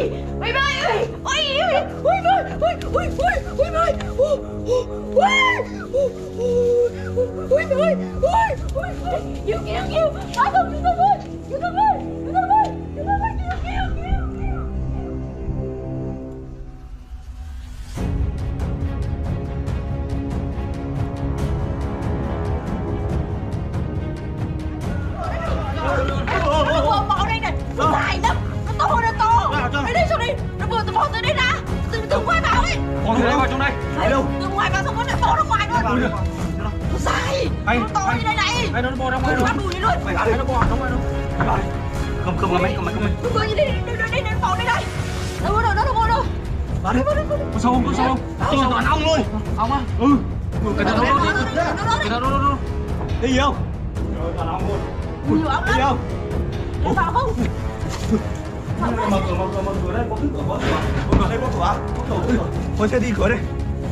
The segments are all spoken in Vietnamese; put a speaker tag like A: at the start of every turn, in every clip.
A: ơi mày ơi ôi ôi ôi ôi ôi ôi mày ôi ôi ôi ôi kêu báo thông chúng tôi ơi chúng tôi ơi kêu Bỏ đây này, nó dài lắm, nó to hơn nó to. Đây đây xuống đi, nó vừa từ bỏ tới đây ra, từ ngoài vào ấy.
B: Con người vào trong đây. Ở đâu?
A: Từ ngoài vào xong nó lại bỏ ra ngoài luôn. Nó dài, nó to như đây này.
B: Nó bò ra ngoài luôn.
A: Bắt đùi đi luôn.
B: Mày nó bò ra ngoài luôn. Không mày.
A: Nó vừa như đây, đây bỏ đây này. Đâu.
B: Vào đi. Có sâu không? Tôi là toàn ong luôn. Ong á? Ừ. Cái nào đâu. Đi gì không? Toàn ong luôn.
A: Nhiều ong lắm.
B: Đi không?
A: Đi vào không?
B: Mở cửa đây, có cửa đây, có cửa. Thôi sẽ đi cửa đây.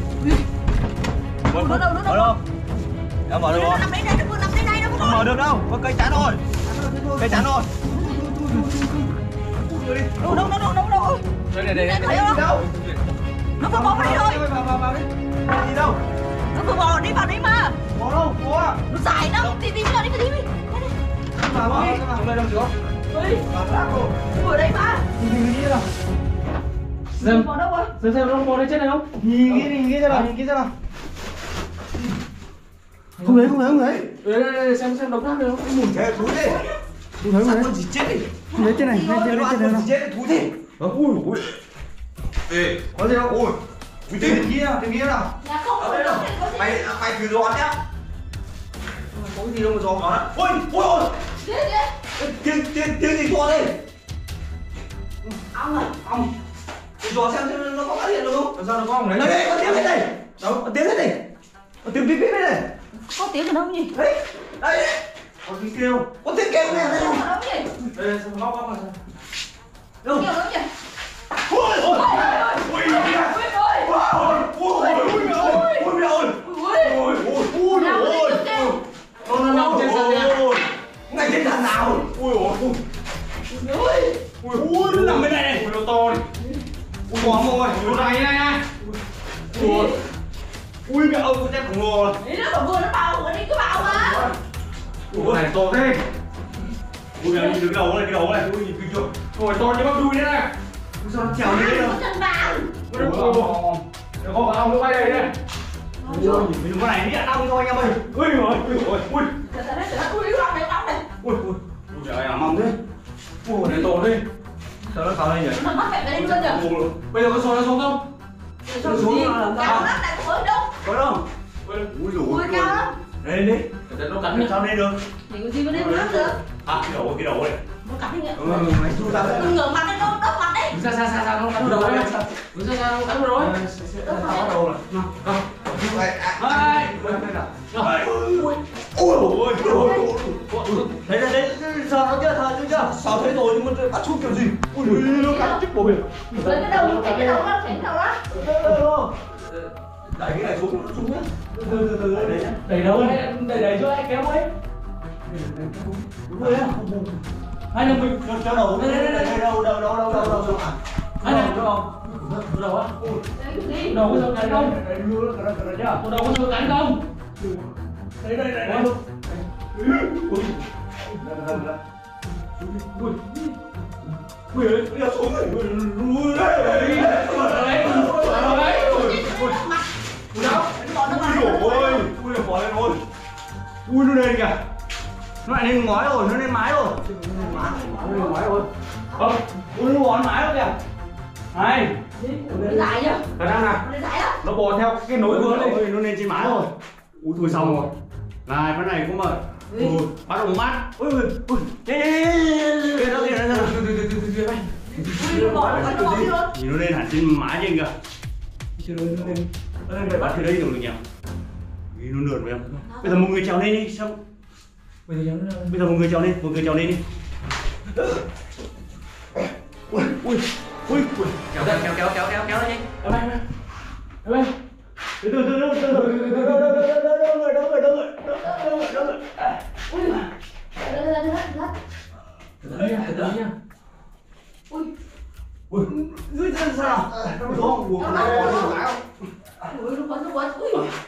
A: Mở
B: đâu? Em mở được không?
A: Nằm đây này, nó vừa nằm đây này, nó
B: Không mở được đâu, có cây chắn thôi. Cây chắn thôi.
A: Đâu.
B: Đây.
A: Thấy không? Nó vừa bỏ vào đây thôi.
B: Vào đi. Đi đâu?
A: Nó vừa bỏ đi vào đấy mà.
B: Có đâu, có à?
A: Nó dài lắm, đi vào đi.
B: Vào trong đây đâu chưa? Vào rác rồi.
A: Nó ở đây mà.
B: Đi nào.
A: Xem vào đâu rồi?
B: Xem nó bò đây trên này không? Nhìn kia ra nào. Không thấy. Đây, xem đống rác này không? Mùi thế, thú thế. Không thấy con gì chết đi. Lấy trên này, lên trên này nào. Chết thú thế. Ui. Ê, có gì đâu? Ui. Trên kia nào.
A: Nhà không có đâu.
B: Mày thử dọn nhá. Có cái gì đâu mà dọn đó. Ôi. Tiếng gì to đây?
A: Ong à?
B: Ong. Dọn xem nó có phát hiện được không? Làm sao nó có ong đấy? Đây, có tiếng đây. Đâu? Có tiếng đây. Có tiếng bíp đây này.
A: Có tiếng ở đâu nhỉ?
B: Đấy. Có tiếng kêu. Có tiếng kêu này.
A: Ở đâu nhỉ?
B: Đây, xem góc mà xem. Đâu?
A: Kêu đâu nhỉ?
B: Ôi. Nó nằm trên sàn nhà. Ngay trên sàn nào? Ui, nó nằm bên này này. Ui, nó to này. Ui, bóng rồi. Ui, này. Ui, mẹ ơi, con chết khổng lồ rồi.
A: Đấy nó vừa nó vào, ở đây cứ vào mà.
B: Ui, này to thế. Ui, mẹ nhìn cái đầu này. Ui, nhìn kinh chưa? Ui, to như bắp đuôi đấy này. Ui, sao nó trèo như thế đâu?
A: Nó chân vàng.
B: Ui, có cả ong nó bay đây này. Ui, nhìn con này biết ong cho anh em ơi. Ui.
A: Ui, ong này.
B: Ui, trời ơi, mong thế. Ui, này to thế. Sao nó cao đây nhỉ?
A: Nó mắc kẹt đây luôn nhỉ?
B: Bây giờ có số nó xuống không?
A: Nó xuống là cao lắm, này không ở đâu.
B: Có đâu? Ui dồi ôi.
A: Cao lắm.
B: Đây. Nó cắn sao đây được?
A: Thì có gì mà lên nước được.
B: À, cái đầu này.
A: Nó cắn đi nhỉ?
B: Mày chui ra đây.
A: Ngửa mặt lên đâu, đốc mặt đấy.
B: Xa, nó cắn vào đầu đấy. Xa, nó cắn vào đầu đấy. Bắt đầu rồi. Nào. Ui. Thấy sao nó chưa? Sao thấy rồi nhưng mà bắt chúc kiểu gì? Ui, nó cắn chích bổ biển.
A: Lấy cái đầu đó.
B: Đẩy cái này xuống nhá. Từ đấy nhá.
C: Đẩy đâu đẩy cho anh kéo ấy.
B: Đúng rồi á.
C: Hay là mình
B: cho đầu đây đâu.
C: hay là đầu á. Đầu có sao cắn không? Đầu có sao cắn không?
B: Đây. Ui, nó xuống rồi. Ui đấy. Ui, bỏ lên rồi. Ui, nó lên kìa. Nó lại lên ngói rồi, nó lên mái rồi. Nó lên mái rồi. Ui, nó bò lên mái rồi kìa. Này.
A: Nó dài nhá.
B: Khả năng nào?
A: Nó dài lắm.
B: Nó bò theo cái nối vừa này. Nó lên trên mái rồi. Ui, thôi xong rồi. Này, cái này cũng mà. Bắt đầu mát. Ui. Kìa đâu kìa. Nhìn nó lên hẳn trên mái trên kìa. Nó lên bắt từ đây được nhỉ? Vì nó lượn phải không? Bây giờ một người trèo lên đi, xong. Bây giờ một người trèo lên đi. Ui. Kéo lên đi.
C: Đây.
B: Từ.
A: Ui.
B: ui sao nó xuống buồn nó
A: ui nó quấn ui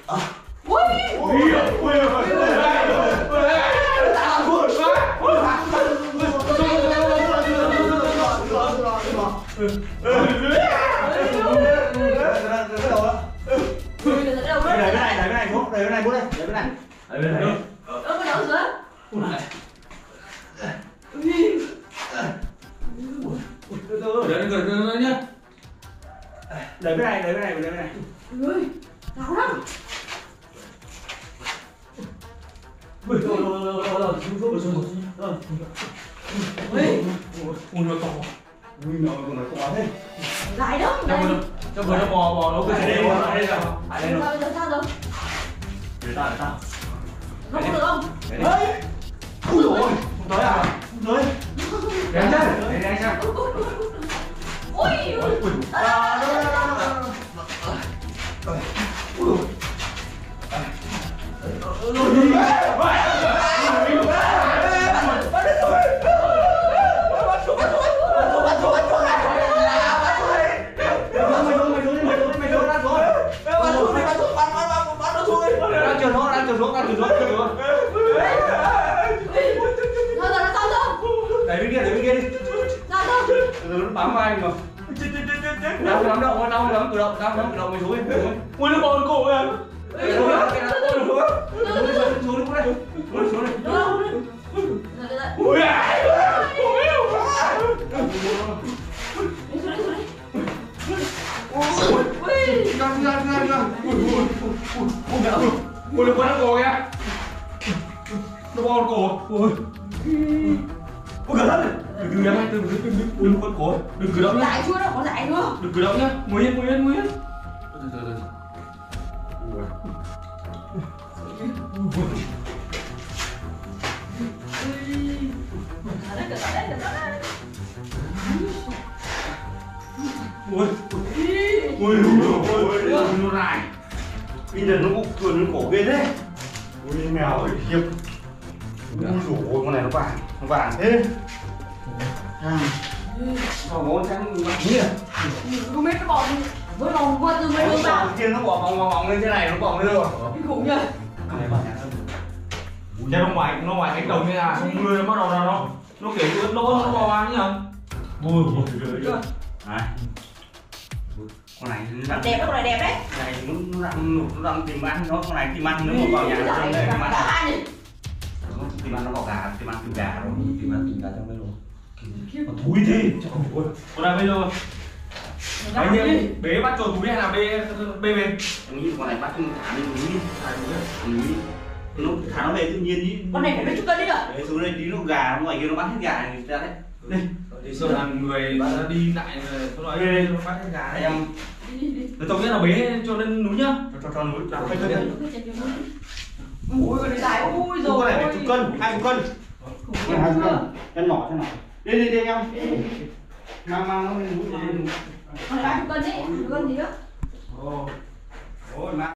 B: Đẩy cái này bố đây, đẩy cái này. Đẩy cái này.
A: Ơ cái đầu nữa.
C: Từ từ để nhá.
B: Đẩy cái này.
A: Ui, đau lắm.
C: Ui, xuống.
A: Ui,
C: nó to.
B: Ui nó to thế.
A: lại đó.
C: Cho vừa nó bò nó cứ đây rồi.
A: Sao rồi?
C: Để tao.
A: Nó có được không?
B: Đấy. Ui dồi ôi, không tới à? Không tới. Để chân, để chân.
A: Ui.
B: Đẩy bên kia đi.
C: Nó bám vai mà. Nắm cử động mày xuống đi. Ui nó bò cổ kìa. Xuống đi. Ui à. Ui nó quấn cổ kìa. Nó bò cổ. Ui.
B: Ôi cẩn thận này.
C: Đừng quấn cổ. Đừng cử động nhá.
A: Lại chưa đâu, có lại nữa.
C: Đừng cử động nhá. Ngồi yên. Từ. Ui nó dài.
B: Bây giờ nó cũng chuồn lên cổ ghê thế. Ui mèo ơi khiếp. Ui dồi con này nó vàng thế.
C: Còn ngón trắng
B: Nghĩ à?
A: Không biết nó bỏ với vòng qua từ mấy đường vào.
B: Kia nó bỏ vòng lên thế này nó bỏ lên rồi.
A: Kinh khủng nhỉ.
B: Cái này bảo nhạc không?
C: Ra nó ngoài cánh đồng như là xong mưa nó bắt đầu là nó kiểu ướt lỗ nó bò vào nhỉ. Ui
B: Đấy. Con này nó
A: Đẹp đó, con này đẹp đấy.
B: này nó đang tìm ăn nó, con này tìm ăn nếu mà vào nhà nó đây tìm ăn. Tìm ăn nó bỏ gà, tìm ăn tìm gà rồi, tìm gà trong đây rồi. Nó thúi thế.
C: con này bây giờ anh em bế bắt trồn túi hay là bê về?
B: Em nghĩ con này bắt thả lên núi đi, nó thả nó về tự nhiên đi.
A: Con này phải mấy chục cân đấy nhở?
B: Đấy, xuống đây tí nó gà, nó ngoài kia nó bắt hết gà này ra đấy. Đây.
C: Thì sợ là người đi lại rồi nói đây nó bắt hết gà đấy.
B: Em
C: Tôi tổng nhất là bế cho lên núi nhá.
B: cho núi làm
A: Ui, con này dài, ui rồi.
B: con này phải chục cân, 20 cân.
A: Khủng khiếp chưa?
B: Chân nhỏ chân nhỏ. Đi em. Mang nó lên núi.
A: Con này 30 cân đấy, cân gì nữa?
B: Ôi,